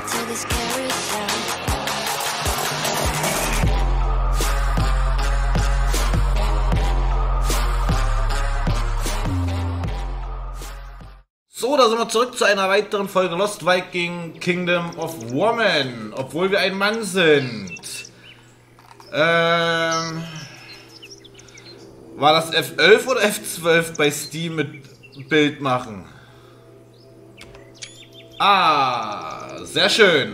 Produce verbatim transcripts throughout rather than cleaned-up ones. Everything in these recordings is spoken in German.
So, da sind wir zurück zu einer weiteren Folge Lost Viking Kingdom of Woman, obwohl wir ein Mann sind. Ähm, war das F elf oder F zwölf bei Steam mit Bild machen? Ah, sehr schön.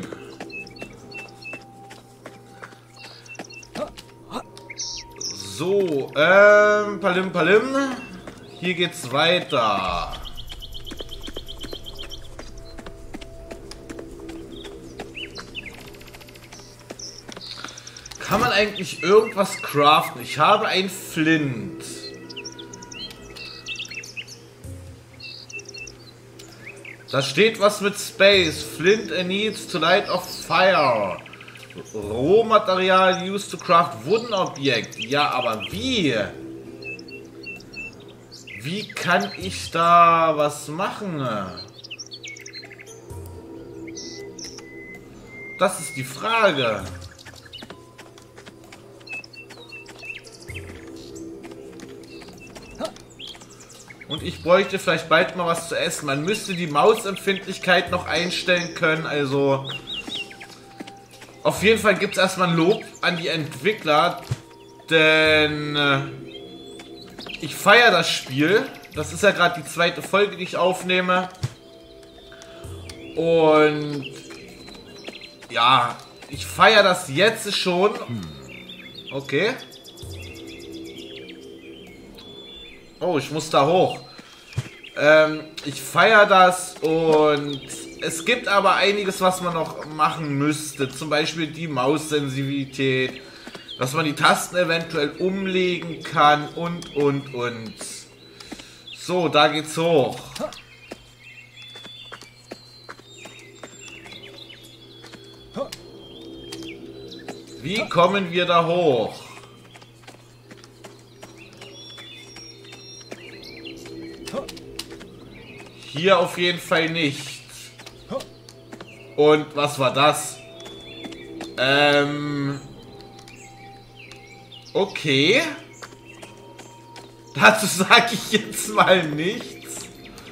So, ähm, Palim Palim, hier geht's weiter. Kann man eigentlich irgendwas craften? Ich habe ein Flint. Da steht was mit Space. Flint needs to light of fire. Rohmaterial used to craft wooden object. Ja, aber wie? Wie kann ich da was machen? Das ist die Frage. Und ich bräuchte vielleicht bald mal was zu essen. Man müsste die Mausempfindlichkeit noch einstellen können. Also auf jeden Fall gibt es erstmal ein Lob an die Entwickler. Denn äh, ich feiere das Spiel. Das ist ja gerade die zweite Folge, die ich aufnehme. Und ja, ich feiere das jetzt schon. Okay. Oh, ich muss da hoch. Ähm, ich feiere das und es gibt aber einiges, was man noch machen müsste. Zum Beispiel die Maussensibilität, dass man die Tasten eventuell umlegen kann und, und, und. So, da geht's hoch. Wie kommen wir da hoch? Hier auf jeden Fall nicht. Und was war das? Ähm. Okay. Dazu sage ich jetzt mal nichts.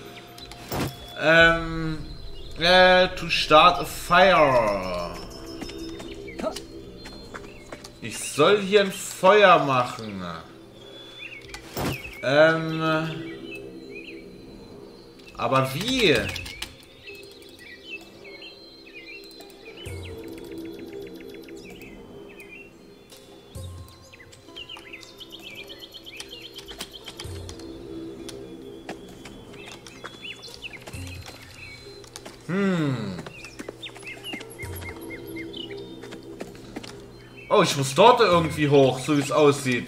Ähm. Äh, to start a fire. Ich soll hier ein Feuer machen. Ähm. Aber wie? Hm. Oh, ich muss dort irgendwie hoch, so wie es aussieht.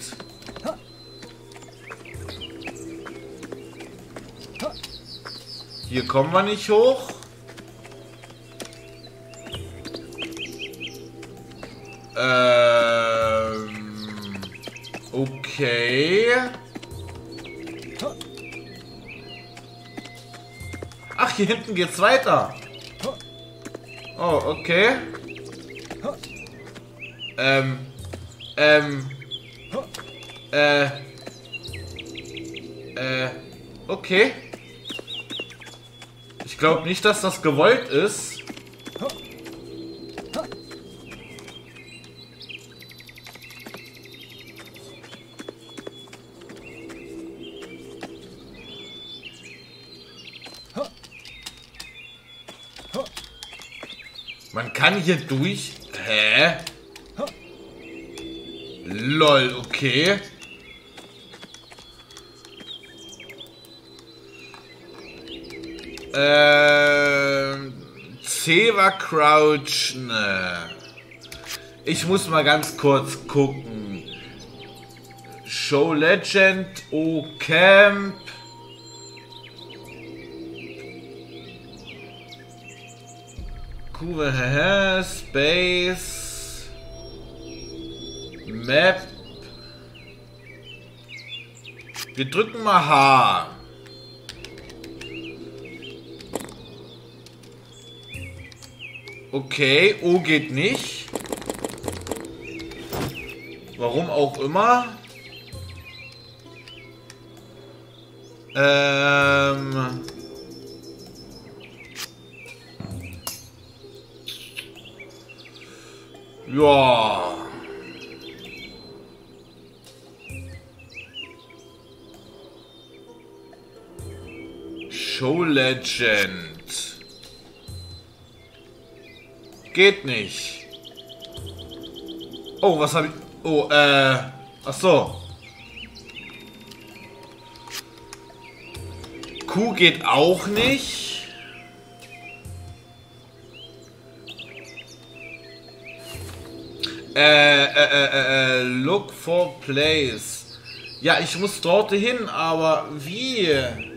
Hier kommen wir nicht hoch. Ähm, okay. Ach, hier hinten geht's weiter. Oh, okay. Ähm, ähm, äh, äh, okay. Ich glaube nicht, dass das gewollt ist. Man kann hier durch... Hä? Lol, okay. Ähm... C war Crouchen. Ich muss mal ganz kurz gucken. Show Legend, O Camp. Q W Space. Map. Wir drücken mal H. Okay, O geht nicht. Warum auch immer. Ähm... Ja. Show Legend. Geht nicht. Oh, was habe ich... Oh, äh... Ach so. Q geht auch nicht. Äh, äh, äh, äh, look for place. Ja, ich muss dort hin, aber wie?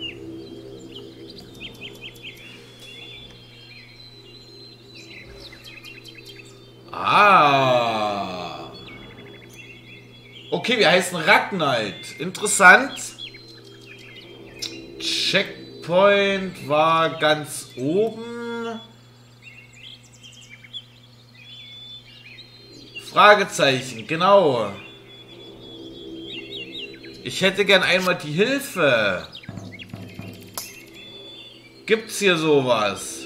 Ah. Okay, wir heißen Ragnite. Interessant. Checkpoint war ganz oben. Fragezeichen, genau. Ich hätte gern einmal die Hilfe. Gibt's hier sowas?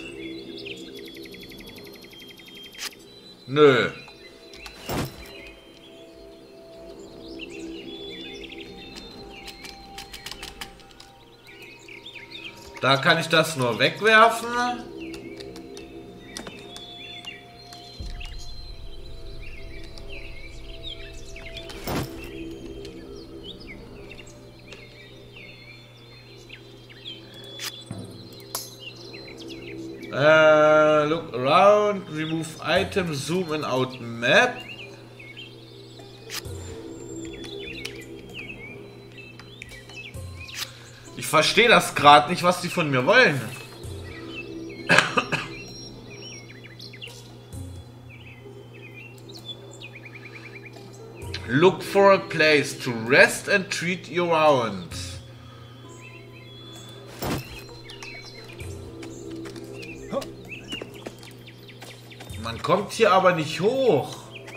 Nö. Da kann ich das nur wegwerfen. Uh, look around, remove item, zoom in out map. Ich verstehe das gerade nicht, was die von mir wollen. Look for a place to rest and treat you around. Man kommt hier aber nicht hoch.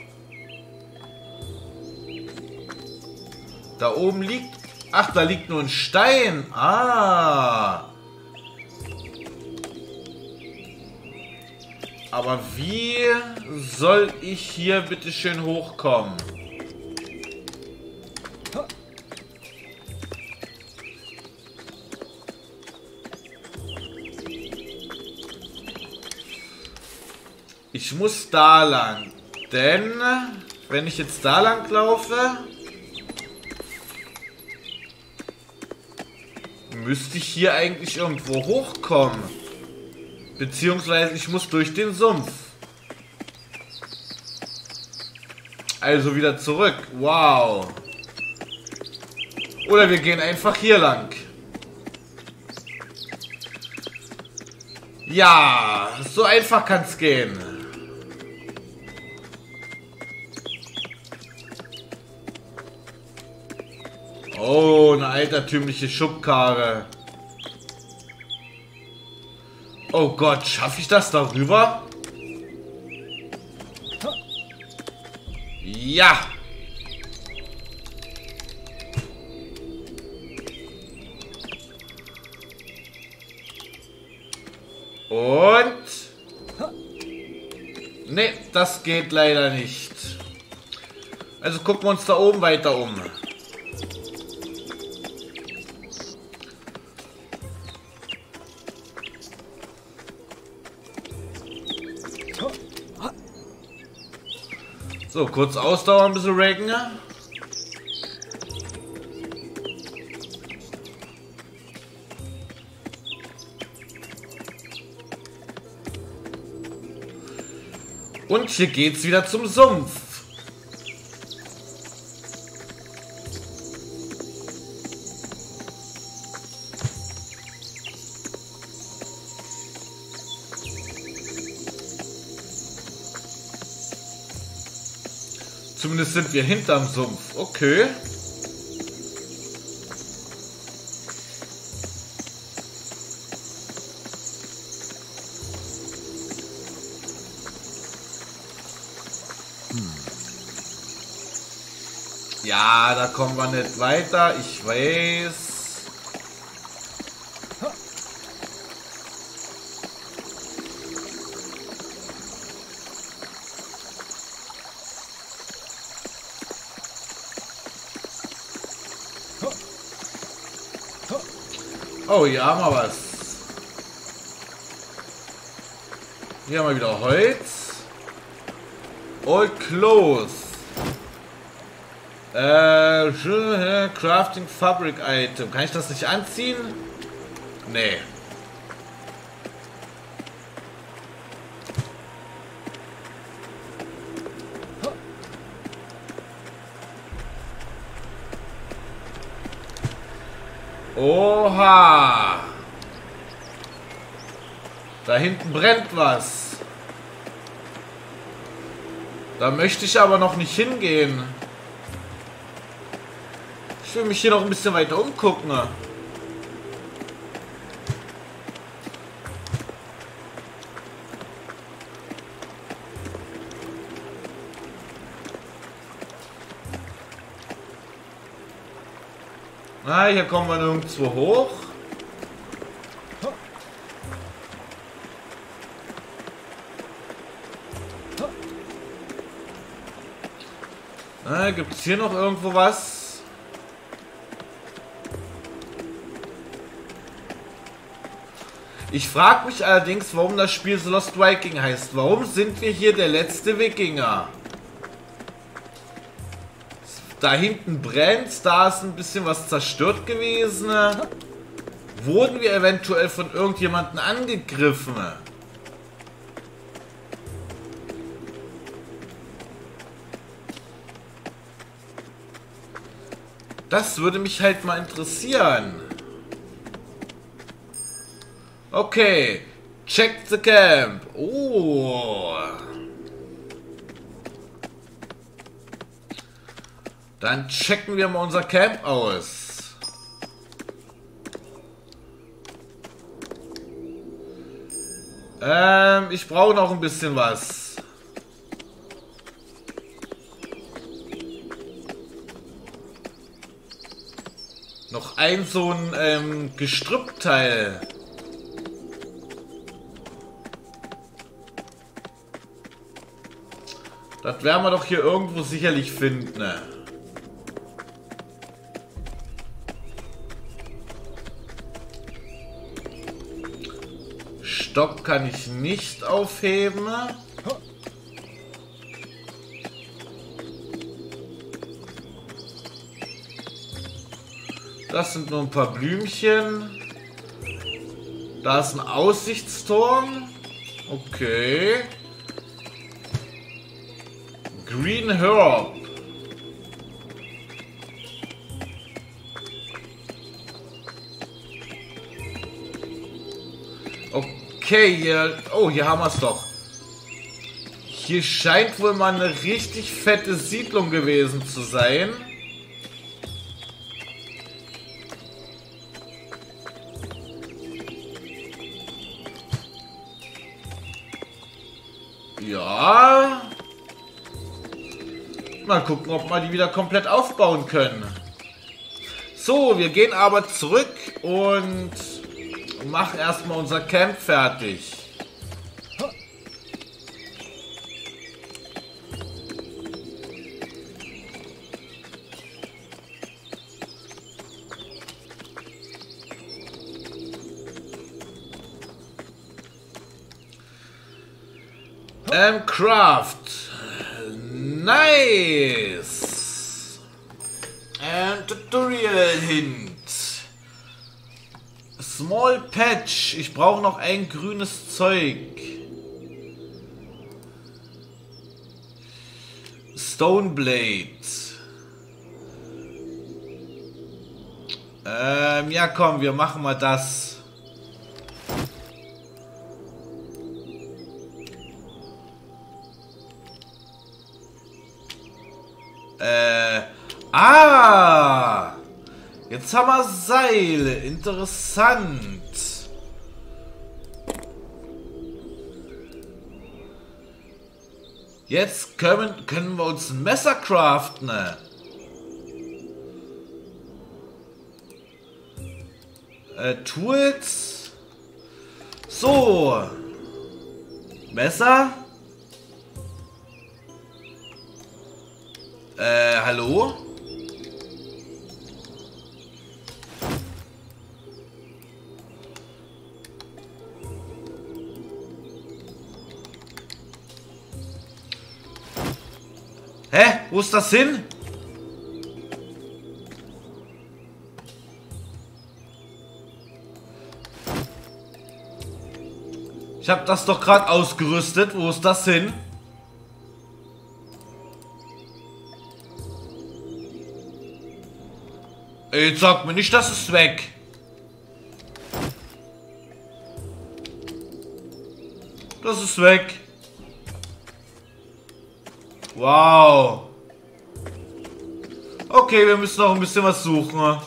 Da oben liegt... Ach, da liegt nur ein Stein. Ah. Aber wie soll ich hier bitte schön hochkommen? Ich muss da lang. Denn, wenn ich jetzt da lang laufe, müsste ich hier eigentlich irgendwo hochkommen. Beziehungsweise ich muss durch den Sumpf. Also wieder zurück. Wow. Oder wir gehen einfach hier lang. Ja, so einfach kann es gehen. Oh, eine altertümliche Schubkarre. Oh Gott, schaffe ich das darüber? Ja. Und... Ne, das geht leider nicht. Also gucken wir uns da oben weiter um. So, kurz ausdauern, ein bisschen ragen. Und hier geht's wieder zum Sumpf. Zumindest sind wir hinterm Sumpf. Okay. Ja, da kommen wir nicht weiter. Ich weiß. Oh, hier haben wir was. Hier haben wir wieder Holz. Old Clothes. Äh, Crafting Fabric Item. Kann ich das nicht anziehen? Nee. Oha! Da hinten brennt was. Da möchte ich aber noch nicht hingehen. Ich will mich hier noch ein bisschen weiter umgucken. Na, hier kommen wir nirgendwo hoch. Na, gibt es hier noch irgendwo was? Ich frage mich allerdings, warum das Spiel The Lost Viking heißt. Warum sind wir hier der letzte Wikinger? Da hinten brennt, da ist ein bisschen was zerstört gewesen. Wurden wir eventuell von irgendjemandem angegriffen? Das würde mich halt mal interessieren. Okay, check the camp. Oh. Dann checken wir mal unser Camp aus. Ähm, ich brauche noch ein bisschen was. Noch ein so ein ähm, Gestrüppteil. Das werden wir doch hier irgendwo sicherlich finden. Ne? Stock kann ich nicht aufheben. Das sind nur ein paar Blümchen. Da ist ein Aussichtsturm. Okay. Green Herb. Okay, hier... Oh, hier haben wir es doch. Hier scheint wohl mal eine richtig fette Siedlung gewesen zu sein. Ja. Mal gucken, ob wir die wieder komplett aufbauen können. So, wir gehen aber zurück und machen erstmal unser Camp fertig. Ähm, Craft. Nice. Ähm, Tutorial Hint. Small Patch. Ich brauche noch ein grünes Zeug. Stone Blade. Ähm, ja komm, wir machen mal das. Äh, ah! Jetzt haben wir Seile. Interessant. Jetzt können, können wir uns ein Messer craften. Äh, Tools. So. Messer. Äh, hallo? Hä? Wo ist das hin? Ich habe das doch gerade ausgerüstet. Wo ist das hin? Jetzt sag mir nicht, das ist weg. Das ist weg. Wow. Okay, wir müssen noch ein bisschen was suchen.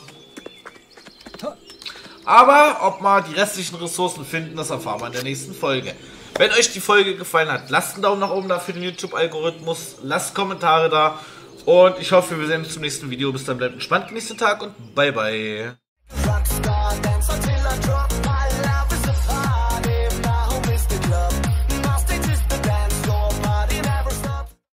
Aber ob wir die restlichen Ressourcen finden, das erfahren wir in der nächsten Folge. Wenn euch die Folge gefallen hat, lasst einen Daumen nach oben da für den YouTube-Algorithmus. Lasst Kommentare da. Und ich hoffe, wir sehen uns zum nächsten Video. Bis dann, bleibt entspannt, genießt den Tag und bye bye.